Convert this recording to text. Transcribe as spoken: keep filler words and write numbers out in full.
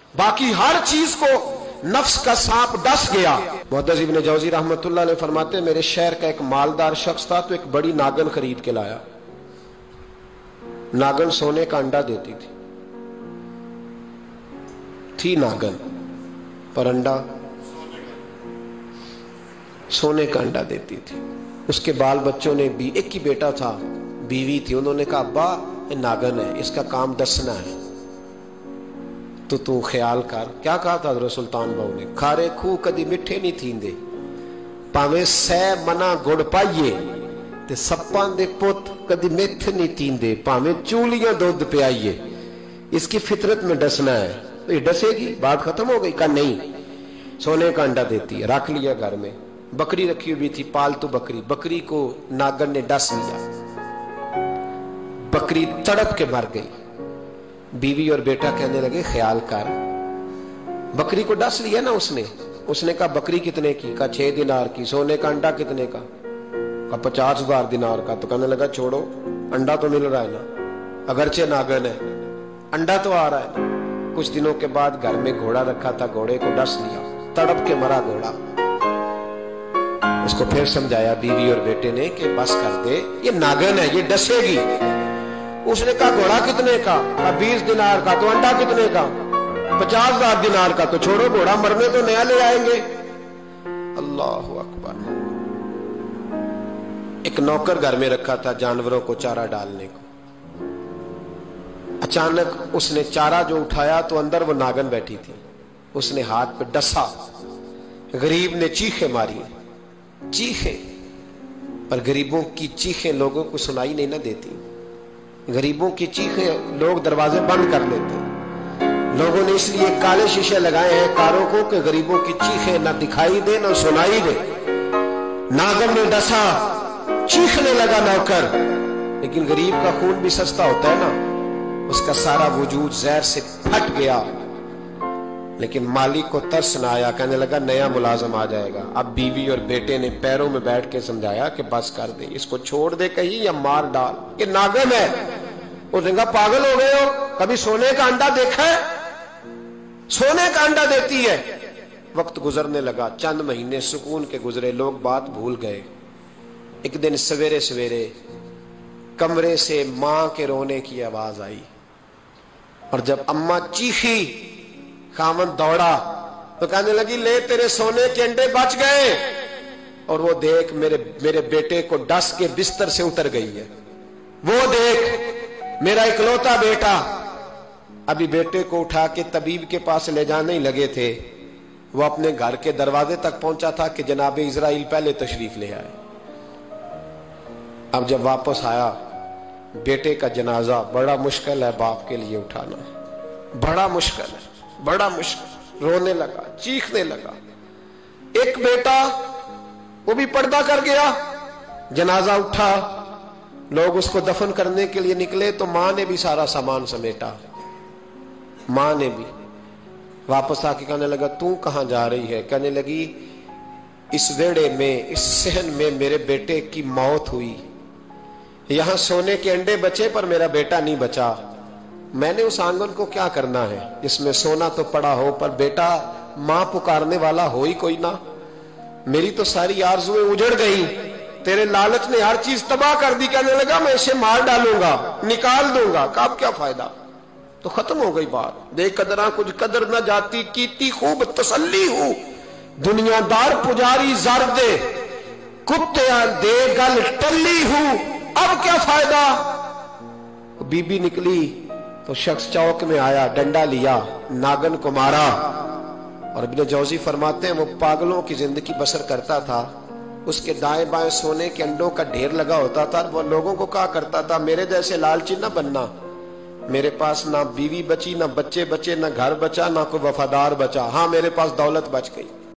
बाकी हर चीज को नफ्स का सांप डस गया। मुहद्दिस इब्न जौजी रहमतुल्लाह अलैह फरमाते, मेरे शहर का एक मालदार शख्स था तो एक बड़ी नागन खरीद के लाया। नागन सोने का अंडा देती थी थी नागन, पर अंडा सोने का अंडा देती थी। उसके बाल बच्चों ने भी, एक ही बेटा था, बीवी थी, उन्होंने कहा अब्बा ये नागन है, इसका काम दसना है, तो तू ख्याल कर। क्या कहा था हज़रत सुल्तान बहू ने, खारे खूह कदी मिठे नहीं थींदे, भावे सै मना गुड़ पाइए, ते सप्पां दे पुत कदी मिठ नहीं थींदे, भावे चूलियां दुध पियाइए। इसकी फितरत में डसना है, तो ये डसेगी, बात खत्म हो गई। का नहीं, सोने का अंडा देती है। रख लिया घर में। बकरी रखी हुई थी, पालतू बकरी, बकरी को नागन ने डस लिया, बकरी तड़प के मर गई। बीवी और बेटा कहने लगे ख्याल कर, बकरी को डस लिया ना उसने। उसने कहा बकरी कितने की? कहा छह दिनार की। सोने का अंडा कितने का? कहा पचास हजार दिनार का। तो कहने लगा छोड़ो, अंडा तो मिल रहा है ना, अगरचे नागन है, अंडा तो आ रहा है। कुछ दिनों के बाद घर में घोड़ा रखा था, घोड़े को डस लिया, तड़प के मरा घोड़ा। उसको फिर समझाया बीवी और बेटे ने कि बस कर दे, ये नागन है, ये डसेगी। उसने कहा घोड़ा कितने का? कहा बीस दिनार का। तो अंडा कितने का? पचास हजार दिनार का। तो छोड़ो, घोड़ा मरने तो नया ले आएंगे। अल्लाह अकबर। एक नौकर घर में रखा था जानवरों को चारा डालने को। अचानक उसने चारा जो उठाया तो अंदर वो नागन बैठी थी। उसने हाथ पे डसा, गरीब ने चीखें मारी, चीखें, पर गरीबों की चीखें लोगों को सुनाई नहीं ना देती। गरीबों की चीखें लोग दरवाजे बंद कर लेते। लोगों ने इसलिए काले शीशे लगाए हैं कारों को कि गरीबों की चीखें ना दिखाई दे ना सुनाई दे। नागन ने डसा, चीखने लगा नौकर, लेकिन गरीब का खून भी सस्ता होता है ना, उसका सारा वजूद जहर से फट गया। लेकिन मालिक को तरस न आया, कहने लगा नया मुलाजम आ जाएगा। अब बीवी और बेटे ने पैरों में बैठ के समझाया कि बस कर दे, इसको छोड़ दे कहीं या मार डाल, ये नागन है। उसने कहा पागल हो गए हो, कभी सोने का अंडा देखा है? सोने का अंडा देती है। वक्त गुजरने लगा, चंद महीने सुकून के गुजरे, लोग बात भूल गए। एक दिन सवेरे सवेरे कमरे से मां के रोने की आवाज आई, और जब अम्मा चीखी, खामन दौड़ा तो कहने लगी ले तेरे सोने के अंडे बच गए। और वो देख मेरे मेरे बेटे को डस के बिस्तर से उतर गई है। वो देख मेरा इकलौता बेटा। अभी बेटे को उठा के तबीब के पास ले जाने ही लगे थे, वो अपने घर के दरवाजे तक पहुंचा था कि जनाब इजराइल पहले तशरीफ ले आए। अब जब वापस आया, बेटे का जनाजा बड़ा मुश्किल है बाप के लिए उठाना, बड़ा मुश्किल है, बड़ा मुश्किल। रोने लगा, चीखने लगा। एक बेटा वो भी पर्दा कर गया। जनाजा उठा, लोग उसको दफन करने के लिए निकले तो मां ने भी सारा सामान समेटा। मां ने भी वापस आके कहने लगा तू कहां जा रही है? कहने लगी इस वेड़े में, इस सहन में मेरे बेटे की मौत हुई, यहां सोने के अंडे बचे पर मेरा बेटा नहीं बचा। मैंने उस आंगन को क्या करना है जिसमें सोना तो पड़ा हो पर बेटा मां पुकारने वाला हो ही कोई ना। मेरी तो सारी आरज़ुएं उजड़ गई, तेरे लालच ने हर चीज तबाह कर दी। कहने लगा मैं इसे मार डालूंगा, निकाल दूंगा। कब क्या फायदा, तो खत्म हो गई बात। दे कदरा कुछ कदर न जाती, कीती खूब तसल्ली हूं, दुनियादार पुजारी जर दे, कुत्ते दे गल टल्ली हूं, अब क्या फायदा। बीबी निकली तो शख्स चौक में आया, डंडा लिया, नागन को मारा। और इब्न जौजी फरमाते हैं वो पागलों की जिंदगी बसर करता था। उसके दाएं बाएं सोने के अंडों का ढेर लगा होता था। वो लोगों को कहा करता था मेरे जैसे लालची न बनना, मेरे पास ना बीवी बची, ना बच्चे बचे, ना घर बचा, ना कोई वफादार बचा, हाँ मेरे पास दौलत बच गई।